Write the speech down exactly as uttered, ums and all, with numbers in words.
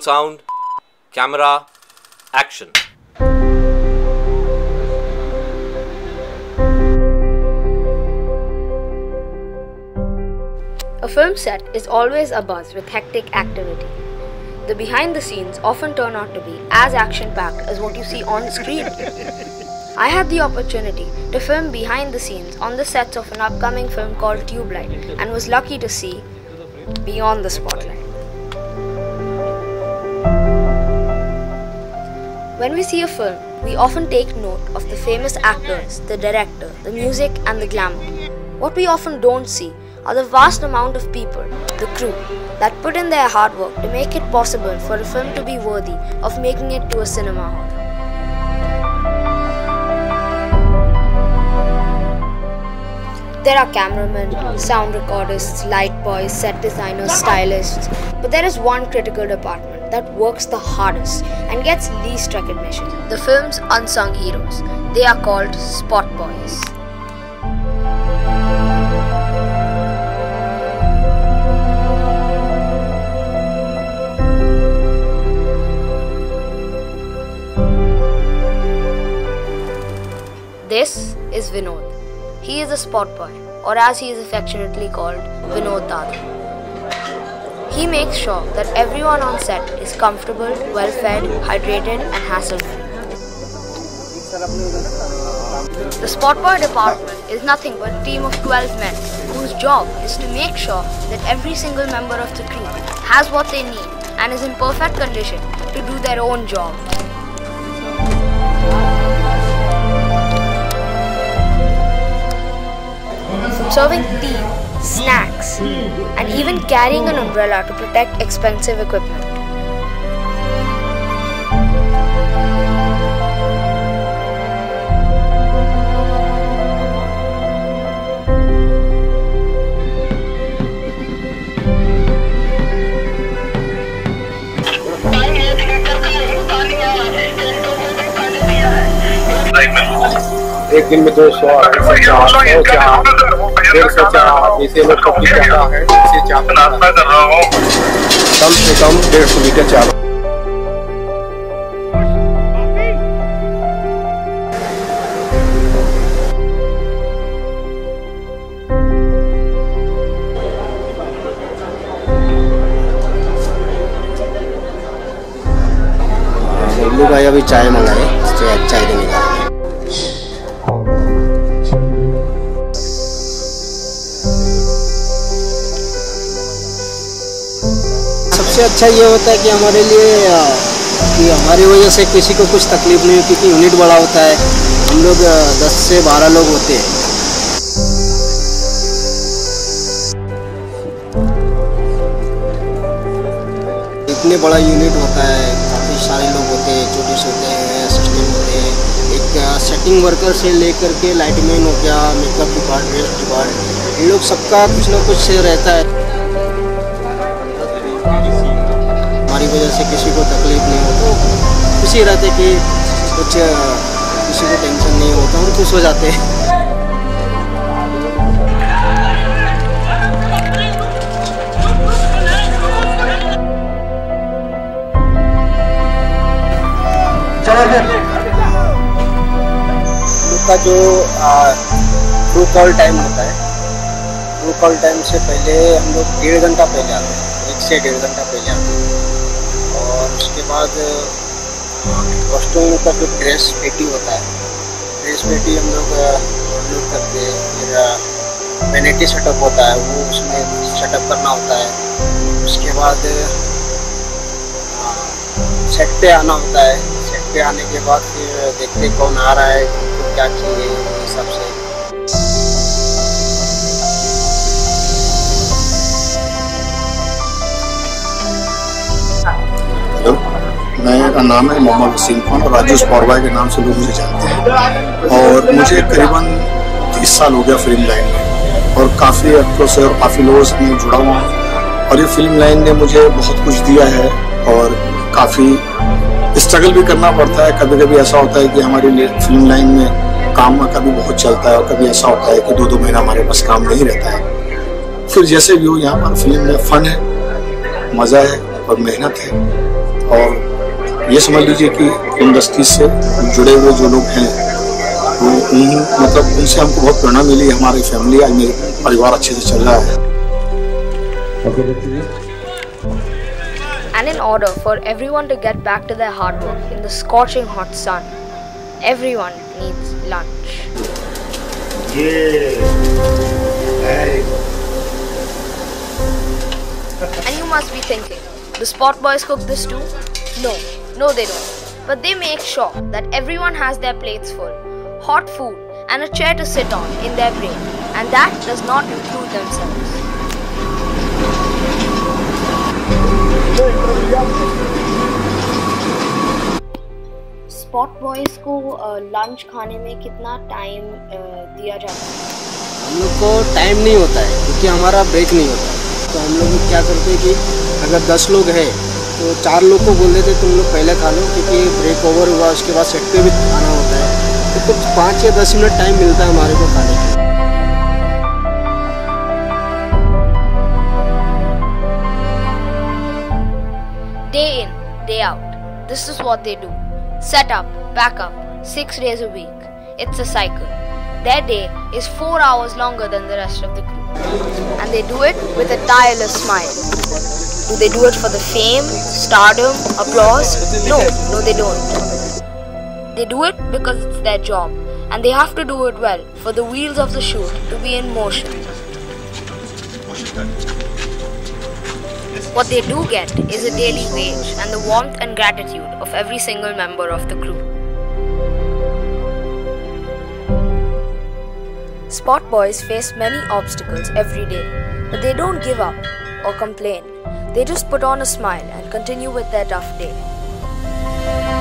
Roll sound, camera, action. A film set is always abuzz with hectic activity. The behind the scenes often turn out to be as action-packed as what you see on screen. I had the opportunity to film behind the scenes on the sets of an upcoming film called Tubelight and was lucky to see beyond the spotlight. When we see a film, we often take note of the famous actors, the director, the music and the glamour. What we often don't see are the vast amount of people, the crew, that put in their hard work to make it possible for a film to be worthy of making it to a cinema hall. There are cameramen, sound recordists, light boys, set designers, stylists, but there is one critical department that works the hardest and gets least recognition. The film's unsung heroes. They are called spot boys. This is Vinod. He is a spot boy, or as he is affectionately called, Vinod Dada. He makes sure that everyone on set is comfortable, well-fed, hydrated and hassle-free. The spot boy department is nothing but a team of twelve men whose job is to make sure that every single member of the crew has what they need and is in perfect condition to do their own job. Serving tea, snacks, and even carrying an umbrella to protect expensive equipment. एक दिन में दो सौ अढ़ाई सौ चार सौ चार डेढ़ सौ चार ऐसे लोग पब्लिक ज़्यादा है इससे चार कम से कम डेढ़ सौ लीटर चावल। बबलू भाई अभी चाय मंगाए, चाय देने का। सबसे अच्छा ये होता है कि हमारे लिए कि हमारी वजह से किसी को कुछ तकलीफ नहीं हो, क्योंकि यूनिट बड़ा होता है। हम लोग दस से बारह लोग होते हैं। इतने बड़ा यूनिट होता है, काफ़ी सारे लोग होते हैं, छोटे से होते हैं, असिस्टेंट होते हैं, एक सेटिंग वर्कर से लेकर के लाइटमैन हो गया, मेकअप डिपार्ट, ड्रेस डिपार्ट, ये लोग सबका कुछ ना कुछ रहता है। हमारी वजह से किसी को तकलीफ नहीं हो तो खुशी रहते कि कुछ किसी को टेंशन नहीं होता, हम खुश हो जाते हैं। का जो ट्रू कॉल टाइम होता है, ट्रू कॉल टाइम से पहले हम लोग डेढ़ घंटा पहले आते हैं, एक से डेढ़ घंटा पहले आते हैं। और उसके बाद कॉस्ट्यूम का जो ड्रेस पेटी होता है, ड्रेस पेटी हम लोग लोड करते हैं। फिर वैनिटी सेटअप होता है, वो उसमें सेटअप करना होता है। उसके बाद सेट पे आना होता है। सेट पे आने के बाद फिर देखते कौन आ रहा है, तो क्या चाहिए, इस हिसाब से। मेरा नाम है मोहम्मद वसीम खान और राजू स्पॉटबॉय के नाम से लोग मुझे जानते हैं। और मुझे करीबन तीस साल हो गया फिल्म लाइन में, और काफ़ी एक्टरों से और काफ़ी लोगों से मैं जुड़ा हुआ हूँ। और ये फिल्म लाइन ने मुझे बहुत कुछ दिया है, और काफ़ी स्ट्रगल भी करना पड़ता है। कभी कभी ऐसा होता है कि हमारी फिल्म लाइन में काम में कभी बहुत चलता है, और कभी ऐसा होता है कि दो दो महीना हमारे पास काम नहीं रहता है। फिर जैसे भी हो, यहाँ पर फिल्म में फ़न है, मज़ा है और मेहनत है, और ये समझ लीजिए कि इंडस्ट्री से जुड़े हुए जो लोग हैं वो उन मतलब उनसे हमको बहुत प्रेरणा मिली। हमारी फैमिली, आज मेरा परिवार अच्छे से चल रहा है। And in order for everyone to get back to their hard work in the scorching hot sun, everyone needs lunch. Yeah. Hey. And you must be thinking, the Spot Boys cook this too? No, no they don't. But they make sure that everyone has their plates full, hot food and a chair to sit on in their break, and that does not include themselves. Spot boys को lunch खाने में कितना time दिया जाता है? हम लोग को टाइम नहीं होता है क्योंकि हमारा ब्रेक नहीं होता है। तो हम लोग क्या करते हैं कि अगर दस लोग हैं तो चार लोग को बोल देते तुम लोग पहले खा लो, क्योंकि ब्रेक ओवर हुआ उसके बाद सेट पे भी खाना होता है। तो कुछ पाँच या दस मिनट टाइम मिलता है हमारे को खाने के लिए। Day in, day out. This is what they do. Set up, pack up, six days a week. It's a cycle. Their day is four hours longer than the rest of the crew. And they do it with a tireless smile. Do they do it for the fame, stardom, applause? No, no they don't. They do it because it's their job. And they have to do it well for the wheels of the shoot to be in motion. What they do get is a daily wage and the warmth and gratitude of every single member of the crew. Spot boys face many obstacles every day, but they don't give up or complain. They just put on a smile and continue with their tough day.